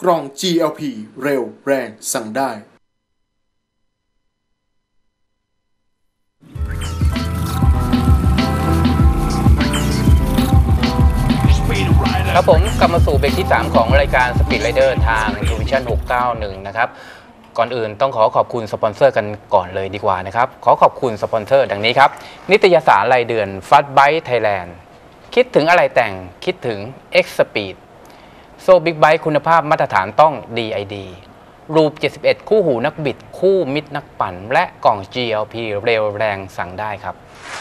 กล่อง GLP เร็วแรงสั่งได้ครับผมกลับมาสู่เบรกที่ 3 ของรายการ Speed Rider ทาง Vision 691 นะครับก่อนอื่นต้องขอบคุณสปอนเซอร์กันก่อนเลยดีกว่านะครับขอบคุณสปอนเซอร์ดังนี้ครับนิตยสารรายเดือน Fast Bike Thailand คิดถึงอะไรแต่งคิดถึง X Speed โซ่บิ๊กไบค์คุณภาพมาตรฐานต้อง DID รูป71คู่หูนักบิดคู่มิตรนักปั่นและกล่อง GLP เร็วแรงสั่งได้ครับ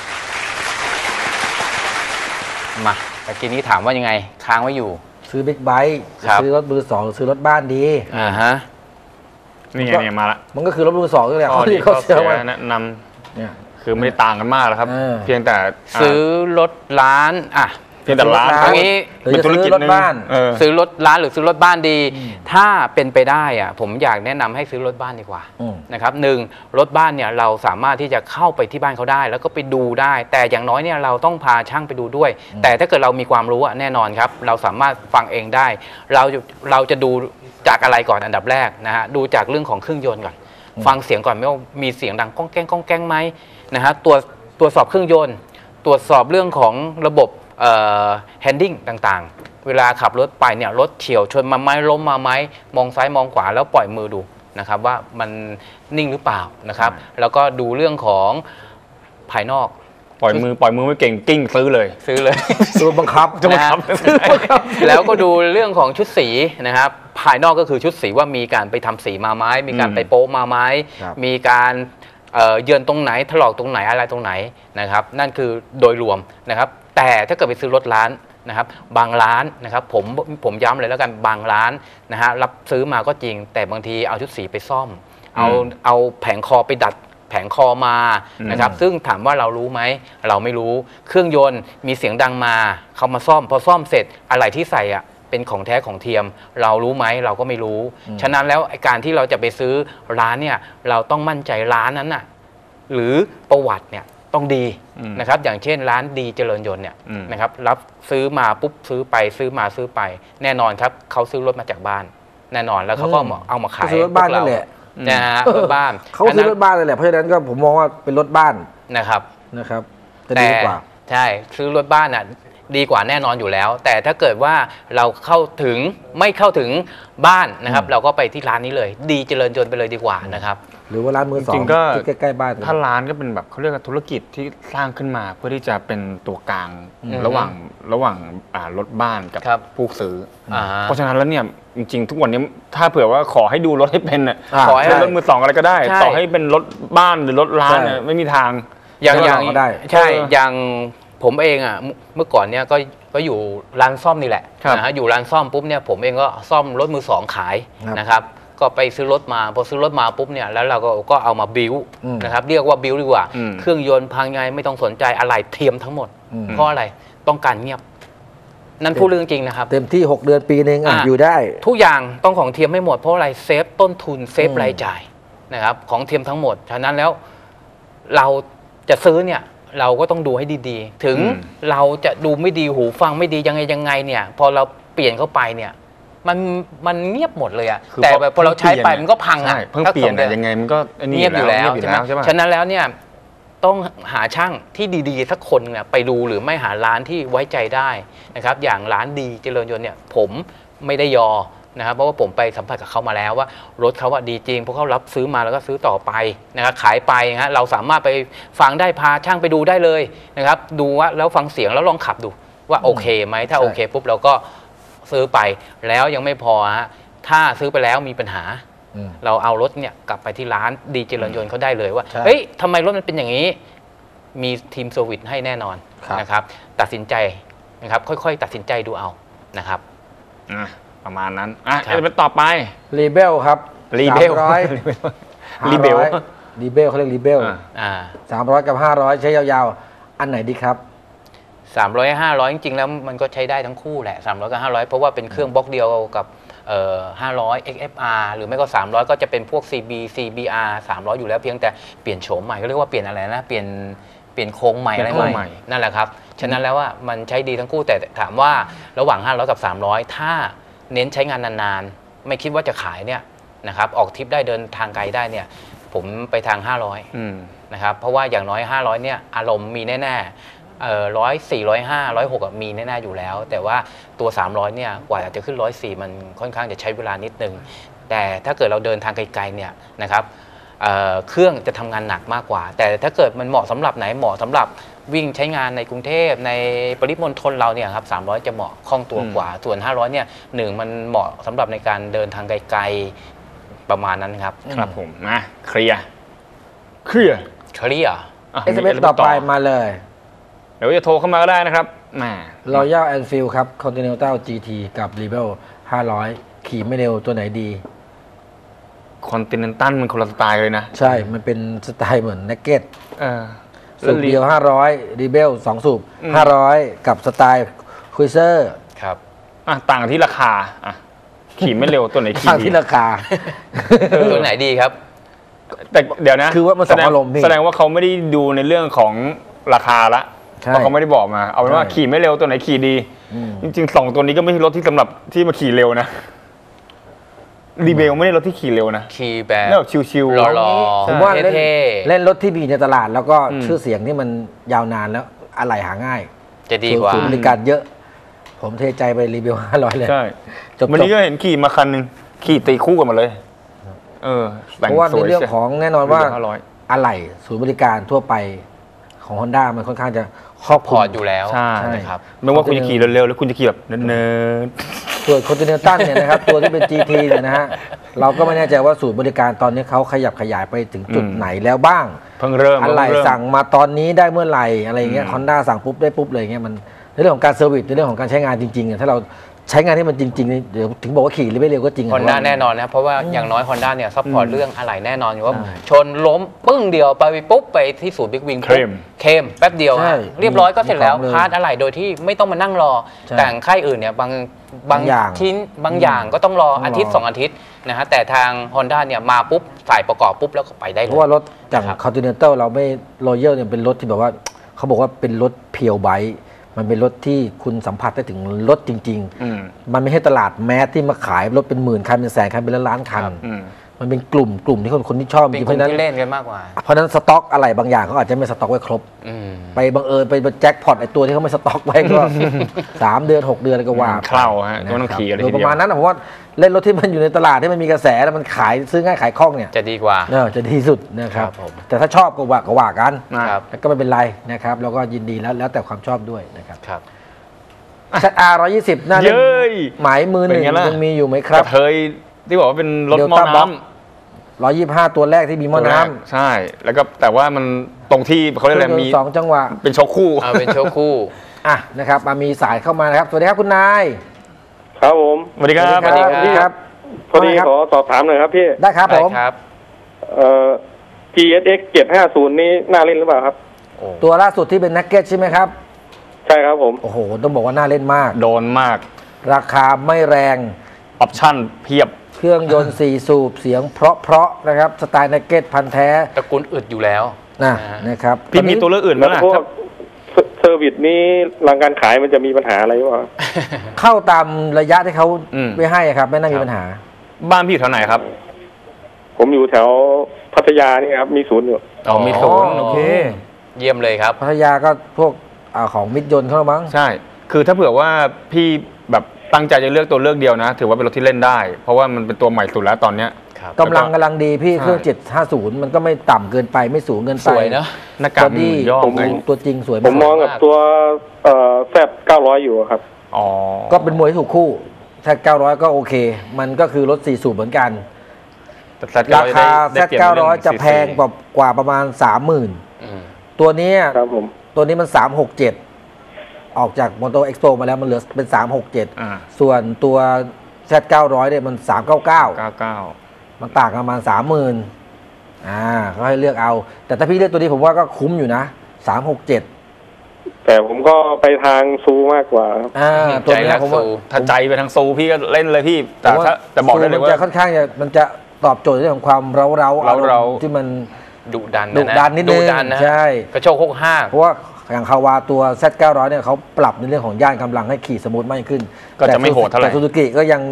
มาเมื่อกี้นี้ถามว่ายังไงค้างไว้อยู่ซื้อบิ๊กไบค์ซื้อรถมือสองซื้อรถบ้านดีฮะนี่ไงเนี่ยมาละมันก็คือรถมือสองนี่แหละเขาเสียแนะนำเนี่ยคือไม่ได้ต่างกันมากแล้วครับเพียงแต่ซื้อรถร้านเพียงแต่ร้านตรงนี้เป็นธุรกิจรถบ้านซื้อรถร้านหรือซื้อรถบ้านดีถ้าเป็นไปได้ผมอยากแนะนำให้ซื้อรถบ้านดีกว่านะครับหนึ่งรถบ้านเนี่ยเราสามารถที่จะเข้าไปที่บ้านเขาได้แล้วก็ไปดูได้แต่อย่างน้อยเนี่ยเราต้องพาช่างไปดูด้วยแต่ถ้าเกิดเรามีความรู้แน่นอนครับเราสามารถฟังเองได้เราจะดูจากอะไรก่อนอันดับแรกนะฮะดูจากเรื่องของเครื่องยนต์ก่อนฟังเสียงก่อนไม่ว่ามีเสียงดังก้องแก้งไหมนะฮะตรวจสอบเครื่องยนต์ตรวจสอบเรื่องของระบบhandling ต่างๆเวลาขับรถไปเนี่ยรถเฉี่ยวชนมาไหมล้มมาไหมมองซ้ายมองขวาแล้วปล่อยมือดูนะครับว่ามันนิ่งหรือเปล่านะครับแล้วก็ดูเรื่องของภายนอกปล่อยมือไม่เก่งกิ้งซื้อเลยซื้อบังคับแล้วก็ดูเรื่องของชุดสีนะครับภายนอกก็คือชุดสีว่ามีการไปทำสีมาไหมมีการไปโป๊มาไหมมีการเยือนตรงไหนถลอกตรงไหนอะไรตรงไหนนะครับนั่นคือโดยรวมนะครับแต่ถ้าเกิดไปซื้อรถร้านนะครับบางร้านนะครับผมย้ำเลยแล้วกันบางร้านนะฮะรับซื้อมาก็จริงแต่บางทีเอาชุดสีไปซ่อมเอาแผงคอไปดัดแผงคอมานะครับซึ่งถามว่าเรารู้ไหมเราไม่รู้เครื่องยนต์มีเสียงดังมาเขามาซ่อมพอซ่อมเสร็จอะไรที่ใส่เป็นของแท้ของเทียมเรารู้ไหมเราก็ไม่รู้ฉะนั้นแล้วการที่เราจะไปซื้อร้านเนี่ยเราต้องมั่นใจร้านนั้นน่ะหรือประวัติเนี่ยต้องดีนะครับอย่างเช่นร้านดีเจริญยนต์เนี่ยนะครับรับซื้อมาปุ๊บซื้อไปแน่นอนครับเขาซื้อรถมาจากบ้านแน่นอนแล้วเขาก็เอามาขายซื้อรถบ้านนั่นแหละนะฮะรถบ้านเขาซื้อรถบ้านเลยแหละเพราะฉะนั้นก็ผมมองว่าเป็นรถบ้านนะครับจะดีกว่าใช่ซื้อรถบ้านดีกว่าแน่นอนอยู่แล้วแต่ถ้าเกิดว่าเราไม่เข้าถึงบ้านนะครับเราก็ไปที่ร้านนี้เลยดีเจริญยนต์ไปเลยดีกว่านะครับหรือว่าร้านมือสองจริงๆก็ใกล้ๆบ้านถ้าร้านก็เป็นแบบเขาเรียกว่าธุรกิจที่สร้างขึ้นมาเพื่อที่จะเป็นตัวกลางระหว่างรถบ้านกับผู้ซื้อเพราะฉะนั้นแล้วเนี่ยจริงๆทุกวันนี้ถ้าเผื่อว่าขอให้ดูรถให้เป็นขอให้รถมือสองอะไรก็ได้ต่อให้เป็นรถบ้านหรือรถร้านไม่มีทางอย่างใช่อย่างผมเองเมื่อก่อนเนี่ยก็อยู่ร้านซ่อมนี่แหละนะฮะอยู่ร้านซ่อมปุ๊บเนี่ยผมเองก็ซ่อมรถมือสองขายนะครับก็ไปซื้อรถมาพอซื้อรถมาปุ๊บเนี่ยแล้วเราก็เอามาบิวนะครับเรียกว่าบิวดีกว่าเครื่องยนต์พังไงไม่ต้องสนใจอะไรเทียมทั้งหมดเพราะอะไรต้องการเงียบนั่นพูดเรื่องจริงนะครับเต็มที่6 เดือนปีนึงอยู่ได้ทุกอย่างต้องของเทียมไม่หมดเพราะอะไรเซฟต้นทุนเซฟรายจ่ายนะครับของเทียมทั้งหมดฉะนั้นแล้วเราจะซื้อเนี่ยเราก็ต้องดูให้ดีๆถึงเราจะดูไม่ดีหูฟังไม่ดียังไงเนี่ยพอเราเปลี่ยนเข้าไปเนี่ยมันเงียบหมดเลยแต่แบบพอเราใช้ไปมันก็พังเพิ่งเปลี่ยนยังไงมันก็เงียบอยู่แล้วใช่ไหมฉะนั้นแล้วเนี่ยต้องหาช่างที่ดีๆสักคนเนี่ยไปดูหรือไม่หาร้านที่ไว้ใจได้นะครับอย่างร้านดีเจริญยนต์เนี่ยผมไม่ได้ยอนะครับเพราะว่าผมไปสัมผัสกับเขามาแล้วว่ารถเขาดีจริงเพราะเขารับซื้อมาแล้วก็ซื้อต่อไปนะครับขายไปนะเราสามารถไปฟังได้พาช่างไปดูได้เลยนะครับดูว่าแล้วฟังเสียงแล้วลองขับดูว่าโอเคไหมถ้าโอเคปุ๊บเราก็ซื้อไปแล้วยังไม่พอถ้าซื้อไปแล้วมีปัญหาเราเอารถเนี่ยกลับไปที่ร้านดีเจริญยนต์เขาได้เลยว่าเฮ้ยทำไมรถมันเป็นอย่างนี้มีทีมเซอร์วิสให้แน่นอนนะครับตัดสินใจนะครับค่อยๆตัดสินใจดูเอานะครับประมาณนั้นเป็นต่อไปรีเบลครับรีเบลเขาเรียกรีเบล300 กับ 500ใช้ยาวๆอันไหนดีครับ 300 500จริงๆแล้วมันก็ใช้ได้ทั้งคู่แหละ300 กับ 500เพราะว่าเป็นเครื่องบล็อกเดียวกับ500 XFR หรือไม่ก็300ก็จะเป็นพวก CBR 300อยู่แล้วเพียงแต่เปลี่ยนโฉมใหม่ก็เรียกว่าเปลี่ยนอะไรนะเปลี่ยนโค้งใหม่อะไรใหม่นั่นแหละครับฉะนั้นแล้วว่ามันใช้ดีทั้งคู่แต่ถามว่าระหว่าง500 กับ300ถ้าเน้นใช้งานนานไม่คิดว่าจะขายเนี่ยนะครับออกทริปได้เดินทางไกลได้เนี่ยผมไปทาง 500นะครับเพราะว่าอย่างน้อย500เนี่ยอารมณ์มีแน่ๆ100 400 500 106มีแน่ๆอยู่แล้วแต่ว่าตัว300เนี่ยกว่าจะขึ้น104มันค่อนข้างจะใช้เวลานิดนึงแต่ถ้าเกิดเราเดินทางไกลๆเนี่ยนะครับเครื่องจะทำงานหนักมากกว่าแต่ถ้าเกิดมันเหมาะสำหรับไหนเหมาะสำหรับวิ่งใช้งานในกรุงเทพในปริมณฑลเราเนี่ยครับ300จะเหมาะคล่องตัวกว่าส่วน500เนี่ยมันเหมาะสำหรับในการเดินทางไกลๆประมาณนั้นครับครับผมมาเคลียร์ SMS ต่อไปมาเลยเดี๋ยวจะโทรเข้ามาก็ได้นะครับ Royal Enfield ครับ Continental GT กับ Rebel 500ขี่ไม่เร็วตัวไหนดี Continental มันคนละสไตล์เลยนะใช่มันเป็นสไตล์เหมือน Naked สูบเดียว500 Rebel 2 สูบ500กับสไตล์ Cruiser ครับต่างที่ราคาขี่ไม่เร็วตัวไหนขี่ดีต่างที่ราคาตัวไหนดีครับแต่เดี๋ยวนะคือว่ามันสองอารมณ์แสดงว่าเขาไม่ได้ดูในเรื่องของราคาละเพราะเขาไม่ได้บอกมาเอาเป็นว่าขี่ไม่เร็วตัวไหนขี่ดีจริงๆ2ตัวนี้ก็ไม่ใช่รถที่สำหรับที่มาขี่เร็วนะรีเบลไม่ได้รถที่ขี่เร็วนะขี่แบบชิวๆหล่อๆผมว่าเล่นรถที่มีในตลาดแล้วก็ชื่อเสียงที่มันยาวนานแล้วอะไรหาง่ายจะดีกว่าบริการเยอะผมเทใจไปรีเบล500เลยใช่วันนี้ก็เห็นขี่มาคันนึงขี่ตีคู่กันมาเลยเพราะว่าในเรื่องของแน่นอนว่าอะไรศูนย์บริการทั่วไปของ Honda มันค่อนข้างจะครอบคลุมอยู่แล้วใช่ครับไม่ว่าคุณจะขี่เร็วๆหรือคุณจะขี่แบบเนินๆส่วน Continental เนี่ยนะครับตัวที่เป็น GT เนี่ยนะฮะเราก็ไม่แน่ใจว่าศูนย์บริการตอนนี้เขาขยับขยายไปถึงจุดไหนแล้วบ้างเพิ่งเริ่มอะไรสั่งมาตอนนี้ได้เมื่อไหร่อะไรเงี้ย Honda สั่งปุ๊บได้ปุ๊บเลยเงี้ยมันในเรื่องของการเซอร์วิสในเรื่องของการใช้งานจริงๆถ้าเราใช้งานที่มันจริงๆเดี๋ยวถึงบอกว่าขี่ไม่เร็วก็จริง Honda แน่นอนนะเพราะว่าอย่างน้อย Honda เนี่ยซัพพอร์ตเรื่องอะไรแน่นอนอยู่ว่าชนล้มปึ้งเดียวไปปุ๊บไปที่ศูนย์บิ๊กวิงเคมแป๊บเดียวเรียบร้อยก็เสร็จแล้วพาร์ทอะไรโดยที่ไม่ต้องมานั่งรอแต่งค่ายอื่นเนี่ยบางชิ้นบางอย่างก็ต้องรออาทิตย์2อาทิตย์นะฮะแต่ทาง Honda เนี่ยมาปุ๊บใส่ประกอบปุ๊บแล้วก็ไปได้เลยเพราะว่ารถจาก Continental เราไม่ Royal เนี่ยเป็นรถที่แบบว่าเขาบอกว่าเป็นรถเพียวไบค์มันเป็นรถที่คุณสัมผัสได้ถึงรถจริงๆมันไม่ใช่ตลาดแมสที่มาขายรถเป็นหมื่นคันเป็นแสนคันเป็นล้านคันมันเป็นกลุ่มที่คนที่ชอบเพราะนั้นเล่นกันมากกว่าเพราะนั้นสต็อกอะไรบางอย่างเขาอาจจะไม่สต็อกไว้ครบไปบังเอิญไปแจ็คพอตไอตัวที่เขาไม่สต็อกไว้ก็3 เดือน 6 เดือนอะไรก็ว่าเข้าฮะก็ต้องขี่อะไรทีเดียวประมาณนั้นผมว่าเล่นรถที่มันอยู่ในตลาดที่มันมีกระแสแล้วมันขายซื้อง่ายขายคล่องเนี่ยจะดีกว่าจะดีสุดนะครับแต่ถ้าชอบก็ว่ากันก็ไม่เป็นไรนะครับแล้วก็ยินดีแล้วแต่ความชอบด้วยนะครับZR 120น่าเล่นหมายมือหนึ่งยังมีอยู่ไหมครับเคยที่บอกว่าเป็นรถหม้อน้ำ125ตัวแรกที่มีหม้อน้ำใช่แล้วก็แต่ว่ามันตรงที่เขาเรียกอะไรมี 2จังหวะเป็นโชคคู่เป็นโชคคู่นะครับมามีสายเข้ามานะครับสวัสดีครับคุณนายครับผมสวัสดีครับสวัสดีครับพอดีขอสอบถามหน่อยครับพี่ได้ครับผม GSX 750นี้น่าเล่นหรือเปล่าครับตัวล่าสุดที่เป็นนักเก็ตใช่ไหมครับใช่ครับผมโอ้โหต้องบอกว่าน่าเล่นมากโดนมากราคาไม่แรงออปชั่นเพียบเครื่องยนต์4สูบเสียงเพราะนะครับสไตล์นักเก็ตพันแท้ตระกูลอึดอยู่แล้วนะครับพี่มีตัวเลือกอื่นไหมล่ะเซอร์วิสนี้หลังการขายมันจะมีปัญหาอะไรวะเข้าตามระยะที่เขาไม่ให้ครับไม่น่ามีปัญหาบ้านพี่อยู่แถวไหนครับผมอยู่แถวพัทยานี่ครับมีศูนย์อยู่มีศูนย์โอเคเยี่ยมเลยครับพัทยาก็พวกของมิตรยนต์เขาบ้างใช่คือถ้าเผื่อว่าพี่แบบตั้งใจจะเลือกตัวเลือกเดียวนะถือว่าเป็นรถที่เล่นได้เพราะว่ามันเป็นตัวใหม่สุดแล้วตอนเนี้ยกำลังดีพี่เครื่อง750มันก็ไม่ต่ำเกินไปไม่สูงเกินไปสวยนะหน้ากากย่อตัวจริงสวยผมมองกับตัวแซด900อยู่ครับก็เป็นมวยที่ถูกคู่แซด900ก็โอเคมันก็คือรถ4สูบเหมือนกันราคาแซด900จะแพงกว่าประมาณ 30,000ตัวนี้ครับผมตัวนี้มัน367ออกจากมอเตอร์เอ็กซ์โปมาแล้วมันเหลือเป็น367ส่วนตัว Z900 เนี่ยมัน399มันต่างกันประมาณ 30,000เขาให้เลือกเอาแต่ถ้าพี่เลือกตัวนี้ผมว่าก็คุ้มอยู่นะ367 แต่ผมก็ไปทางซูมากกว่าตัวนี้ผมว่าถ้าใจไปทางซูพี่ก็เล่นเลยพี่แต่ถ้าจะบอกได้เลยว่ามันจะค่อนข้างมันจะตอบโจทย์เรื่องของความเร้าที่มันดุดันนิดนึงใช่กระโชกโคกห้าเพราะว่าอย่างคาวาตัว Z900 เนี่ยเขาปรับในเรื่องของย่านกำลังให้ขี่สมูทมากขึ้นก็จะไม่โหดเท่าไหร่แต่ซูซูกิก็ยัง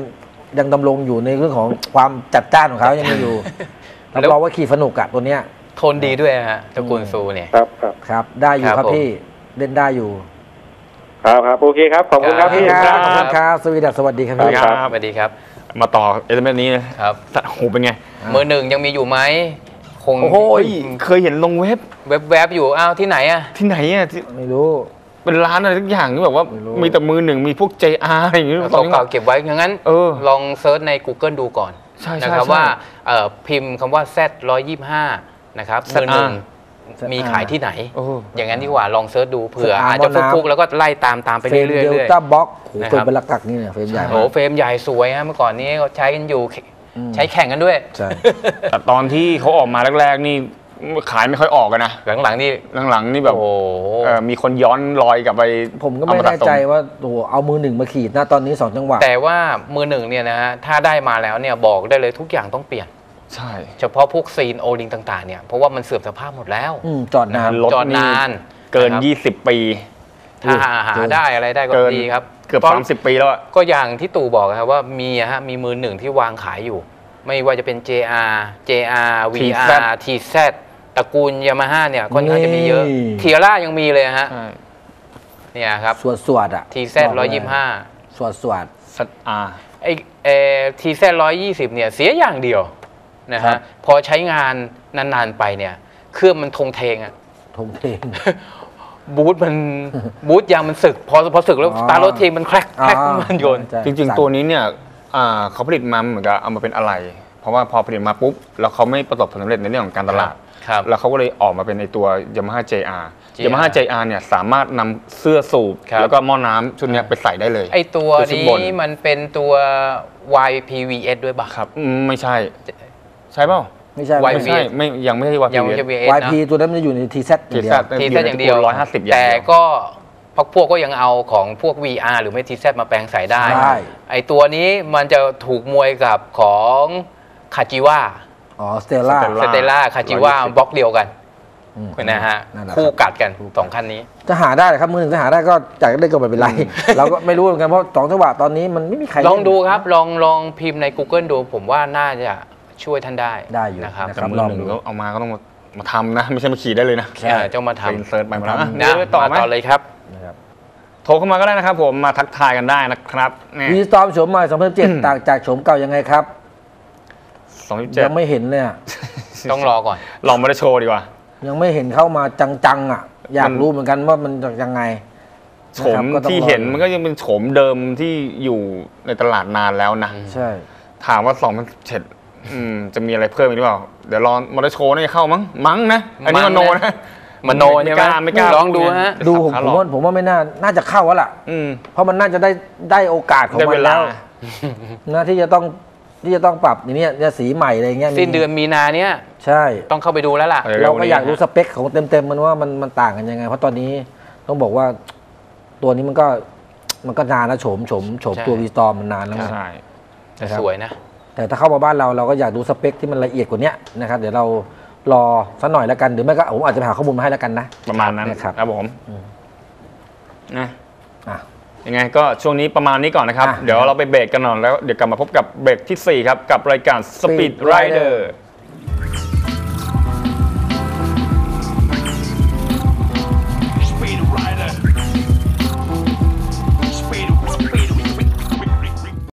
ยังดำรงอยู่ในเรื่องของความจัดจ้านของเขายังมีอยู่รับรองว่าขี่สนุกอะตัวเนี้ยโทนดีด้วยฮะตระกูลซูเนี่ยครับได้อยู่ครับพี่เล่นได้อยู่ครับโอเคครับขอบคุณครับพี่ขอบคุณครับสวัสดีครับพี่สวัสดีครับมาต่อเอเมนนี้ครับโหเป็นไงมือหนึ่งยังมีอยู่ไหมคงโอ้โหเคยเห็นลงเว็บอยู่อ้าวที่ไหนอะไม่รู้เป็นร้านอะไรทุกอย่างที่แบบว่ามีแต่มือหนึ่งมีพวก JR อะไรอย่างเงี้ยเก่าเก็บไว้อย่างนั้นลองเซิร์ชใน Google ดูก่อนนะครับว่าพิมพ์คำว่า Z125 นะครับมือหนึ่งมีขายที่ไหนอย่างนั้นดีกว่าลองเซิร์ชดูเผื่ออาจจะฟุกๆแล้วก็ไล่ตามไปเรื่อยๆเดลต้าบ็อกเฟรมบรรลักนี่เนี่ยเฟรมใหญ่โอ้เฟรมใหญ่สวยฮะเมื่อก่อนนี้เขาใช้กันอยู่ใช้แข่งกันด้วยแต่ตอนที่เขาออกมาแรกๆนี่ขายไม่ค่อยออกกันนะหลังๆนี่แบบมีคนย้อนรอยกลับไปผมก็ไม่แน่ใจว่าโอ้เอามือหนึ่งมาขีดนะตอนนี้2จังหวะแต่ว่ามือหนึ่งเนี่ยนะฮะถ้าได้มาแล้วเนี่ยบอกได้เลยทุกอย่างต้องเปลี่ยนใช่เฉพาะพวกซีนโอลิงต่างๆเนี่ยเพราะว่ามันเสื่อมสภาพหมดแล้วจอดนานเกิน20ปีถ้าหาได้อะไรได้ก็ดีครับเกือบ30ปีแล้วก็อย่างที่ตู่บอกครับว่ามีมือหนึ่งที่วางขายอยู่ไม่ว่าจะเป็น JR VR TZ ตระกูลยามาฮ่าเนี่ยค่อนข้างจะมีเยอะเทียร่ายังมีเลยฮะเนี่ยครับสวดอ่ะ TZ 125 สวดไอTZ 120เนี่ยเสียอย่างเดียวนะฮะพอใช้งานนานๆไปเนี่ยเครื่องมันทงเทงอ่ะบูทยางมันสึกพอสึกแล้วตารถเทงมันแครกมันโยนจริงๆตัวนี้เนี่ยเขาผลิตมาเหมือนกับเอามาเป็นอะไรเพราะว่าพอผลิตมาปุ๊บแล้วเขาไม่ประสบผลสำเร็จในเรื่องของการตลาดแล้วเขาก็เลยออกมาเป็นในตัว Yamaha JR Yamaha JR เนี่ยสามารถนำเสื้อสูบแล้วก็หม้อน้ำชุดนี้ไปใส่ได้เลยไอตัวนี้มันเป็นตัว YPVS ด้วยป่ะครับไม่ใช่เปล่าไม่ใช่ยังไม่ใช่ YPVS YP ตัวนั้นมันจะอยู่ใน TZ อย่างเดียว150แต่ก็พวกก็ยังเอาของพวก VR หรือไม่ TZ มาแปลงใส่ได้ไอตัวนี้มันจะถูกมวยกับของคาจิวะสเตลล่าคาจิวะบล็อกเดียวกันนะฮะคู่กัดกัน2คันนี้จะหาได้ครับมือหนึ่งจะหาได้ก็จากได้ก็ไม่เป็นไรเราก็ไม่รู้เหมือนกันเพราะ2จังหวะตอนนี้มันไม่มีใครลองดูครับลองพิมพ์ใน Google ดูผมว่าน่าจะช่วยท่านได้อยู่นะครับแต่มือหนึ่งก็เอามาก็ต้องมาทำนะไม่ใช่มาขี่ได้เลยนะเจ้ามาทำเซิร์ชไปมาต่อเลยครับโทรเข้ามาก็ได้นะครับผมมาทักทายกันได้นะครับวีสตอร์มโฉมใหม่2007ต่างจากโฉมเก่ายังไงครับ2007ยังไม่เห็นเลยต้องรอก่อนลองมาได้โชว์ดีกว่ายังไม่เห็นเข้ามาจังๆอ่ะอยากรู้เหมือนกันว่ามันยังไงโฉมที่เห็นมันก็ยังเป็นโฉมเดิมที่อยู่ในตลาดนานแล้วนะใช่ถามว่า2007จะมีอะไรเพิ่มอีกหรือเปล่าเดี๋ยวรอมาได้โชว์นี่เข้ามั้งนะอันนี้มโนนะมโนใช่ไหมไม่กล้าลองดูฮะดูผมว่าไม่น่าจะเข้าแล้วล่ะเพราะมันน่าจะได้โอกาสของมันแล้วนะที่จะต้องปรับอย่างนี้จะสีใหม่อะไรเงี้ยสิ้นเดือนมีนาเนี้ยใช่ต้องเข้าไปดูแล้วล่ะเราก็อยากรู้สเปคของเต็มๆมันว่ามันต่างกันยังไงเพราะตอนนี้ต้องบอกว่าตัวนี้มันก็นานนะโฉมตัววีสตอร์มมันนานแล้วใช่สวยนะแต่ถ้าเข้ามาบ้านเราก็อยากดูสเปคที่มันละเอียดกว่านี้นะครับเดี๋ยวเรารอสักหน่อยแล้วกันหรือไม่ก็ผมอาจจะหาข้อมูลมาให้แล้วกันนะประมาณนั้นครับผมนะยังไงก็ช่วงนี้ประมาณนี้ก่อนนะครับเดี๋ยวเราไปเบรกกันหน่อยแล้วเดี๋ยวกลับมาพบกับเบรกที่4ครับกับรายการ Speed Rider